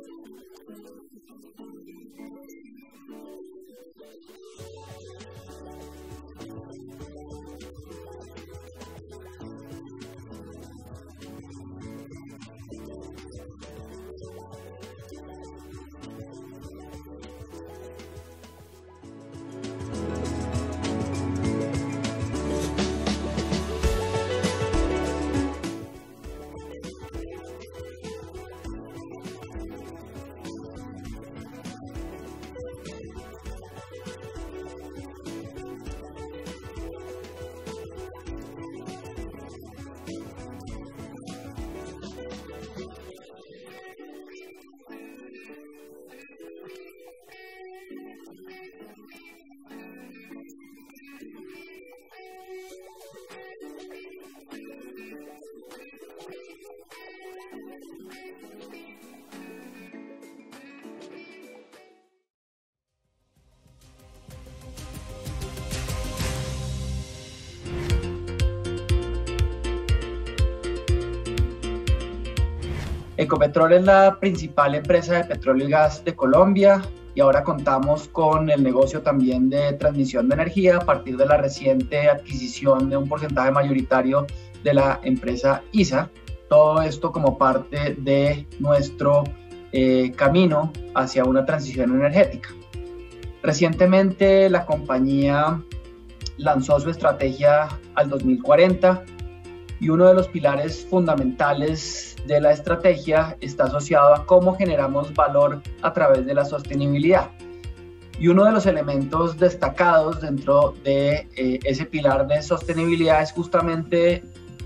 Ecopetrol es la principal empresa de petróleo y gas de Colombia y ahora contamos con el negocio también de transmisión de energía a partir de la reciente adquisición de un porcentaje mayoritario de la empresa ISA. Todo esto como parte de nuestro camino hacia una transición energética. Recientemente la compañía lanzó su estrategia al 2040 y uno de los pilares fundamentales de la estrategia está asociado a cómo generamos valor a través de la sostenibilidad. Y uno de los elementos destacados dentro de ese pilar de sostenibilidad es justamente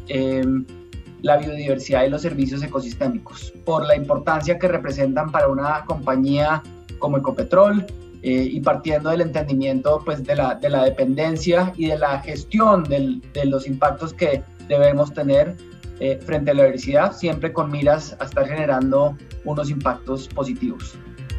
la biodiversidad y los servicios ecosistémicos, por la importancia que representan para una compañía como Ecopetrol y partiendo del entendimiento pues, de la dependencia y de la gestión de los impactos que debemos tener frente a la diversidad, siempre con miras a estar generando unos impactos positivos.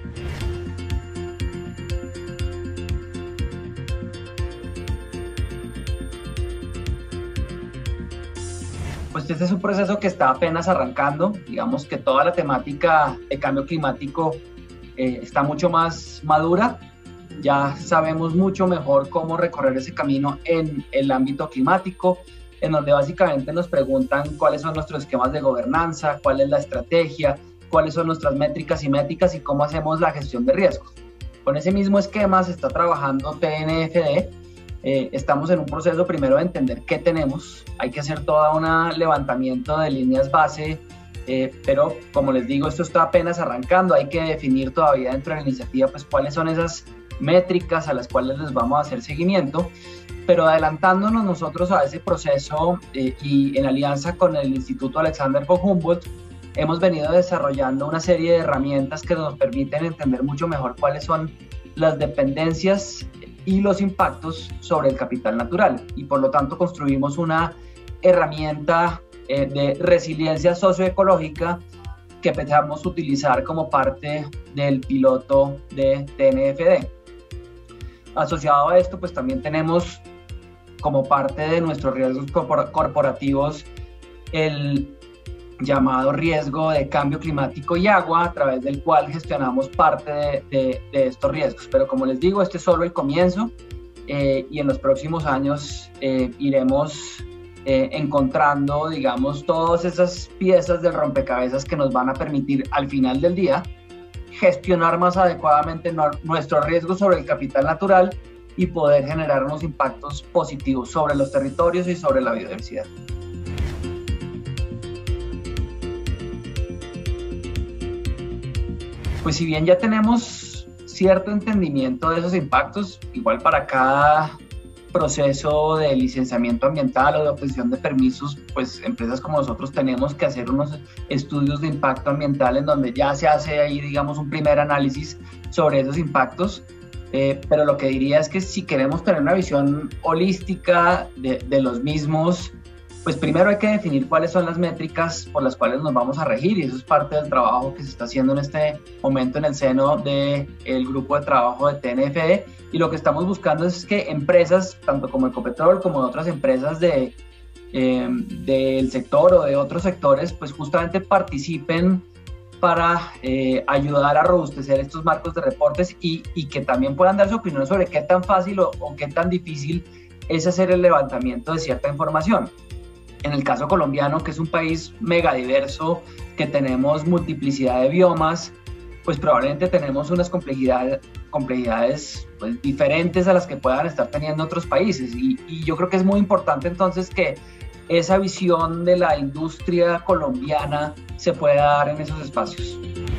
Pues este es un proceso que está apenas arrancando. Digamos que toda la temática de cambio climático está mucho más madura. Ya sabemos mucho mejor cómo recorrer ese camino en el ámbito climático, en donde básicamente nos preguntan cuáles son nuestros esquemas de gobernanza, cuál es la estrategia, cuáles son nuestras métricas y cómo hacemos la gestión de riesgos. Con ese mismo esquema se está trabajando TNFD. Estamos en un proceso primero de entender qué tenemos. Hay que hacer todo un levantamiento de líneas base, pero como les digo, esto está apenas arrancando. Hay que definir todavía dentro de la iniciativa pues, cuáles son esas métricas a las cuales les vamos a hacer seguimiento. Pero adelantándonos nosotros a ese proceso y en alianza con el Instituto Alexander von Humboldt, hemos venido desarrollando una serie de herramientas que nos permiten entender mucho mejor cuáles son las dependencias y los impactos sobre el capital natural. Y por lo tanto construimos una herramienta de resiliencia socioecológica que empezamos a utilizar como parte del piloto de TNFD. Asociado a esto, pues también tenemos como parte de nuestros riesgos corporativos el llamado riesgo de cambio climático y agua, a través del cual gestionamos parte de estos riesgos. Pero como les digo, este es solo el comienzo y en los próximos años iremos encontrando, digamos, todas esas piezas del rompecabezas que nos van a permitir al final del día gestionar más adecuadamente nuestros riesgos sobre el capital natural y poder generar unos impactos positivos sobre los territorios y sobre la biodiversidad. Pues si bien ya tenemos cierto entendimiento de esos impactos, igual para cada proceso de licenciamiento ambiental o de obtención de permisos, pues empresas como nosotros tenemos que hacer unos estudios de impacto ambiental en donde ya se hace ahí, digamos, un primer análisis sobre esos impactos. Pero lo que diría es que si queremos tener una visión holística de los mismos, pues primero hay que definir cuáles son las métricas por las cuales nos vamos a regir, y eso es parte del trabajo que se está haciendo en este momento en el seno del grupo de trabajo de TNFD, y lo que estamos buscando es que empresas, tanto como Ecopetrol como otras empresas del sector o de otros sectores, pues justamente participen para ayudar a robustecer estos marcos de reportes y que también puedan dar su opinión sobre qué tan fácil o qué tan difícil es hacer el levantamiento de cierta información. En el caso colombiano, que es un país megadiverso, que tenemos multiplicidad de biomas, pues probablemente tenemos unas complejidades pues, diferentes a las que puedan estar teniendo otros países. Y yo creo que es muy importante entonces que esa visión de la industria colombiana se pueda dar en esos espacios.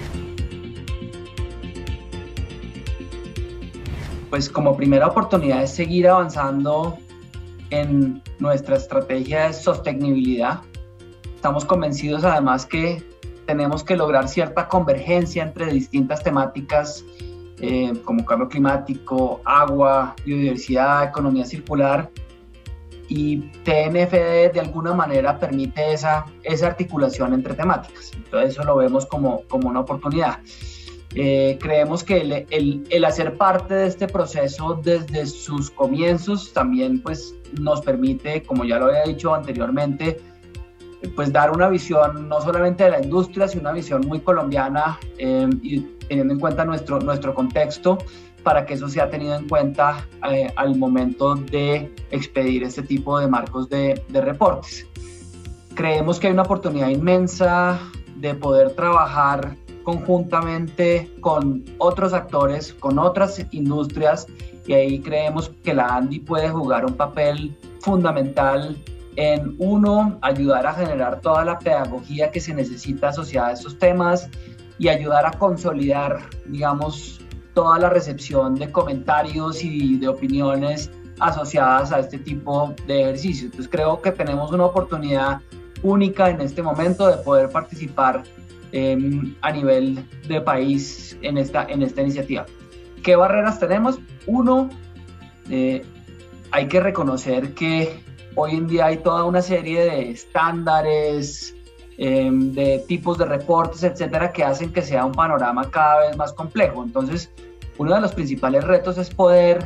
Pues como primera oportunidad es seguir avanzando en nuestra estrategia de sostenibilidad. Estamos convencidos además que tenemos que lograr cierta convergencia entre distintas temáticas como cambio climático, agua, biodiversidad, economía circular, y TNFD de alguna manera permite esa articulación entre temáticas. Entonces eso lo vemos como una oportunidad. Creemos que el hacer parte de este proceso desde sus comienzos también pues, nos permite, como ya lo había dicho anteriormente, pues dar una visión no solamente de la industria, sino una visión muy colombiana y teniendo en cuenta nuestro contexto, para que eso sea tenido en cuenta al momento de expedir este tipo de marcos de reportes. Creemos que hay una oportunidad inmensa de poder trabajar conjuntamente con otros actores, con otras industrias, y ahí creemos que la ANDI puede jugar un papel fundamental en, uno, ayudar a generar toda la pedagogía que se necesita asociada a estos temas y ayudar a consolidar, digamos, toda la recepción de comentarios y de opiniones asociadas a este tipo de ejercicios. Entonces creo que tenemos una oportunidad única en este momento de poder participar a nivel de país en esta iniciativa. ¿Qué barreras tenemos? Uno, hay que reconocer que hoy en día hay toda una serie de estándares, de tipos de reportes, etcétera, que hacen que sea un panorama cada vez más complejo. Entonces, uno de los principales retos es poder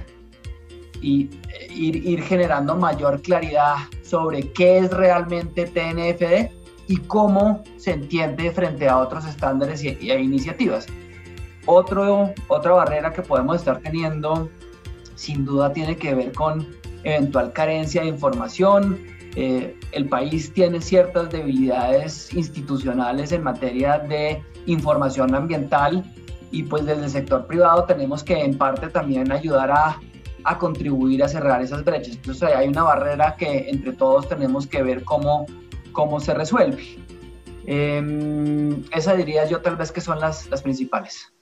ir generando mayor claridad sobre qué es realmente TNFD y cómo se entiende frente a otros estándares y a iniciativas. Otra barrera que podemos estar teniendo, sin duda, tiene que ver con eventual carencia de información. El país tiene ciertas debilidades institucionales en materia de información ambiental y pues desde el sector privado tenemos que en parte también ayudar a contribuir a cerrar esas brechas. Entonces hay una barrera que entre todos tenemos que ver cómo se resuelve. Esa diría yo tal vez que son las principales.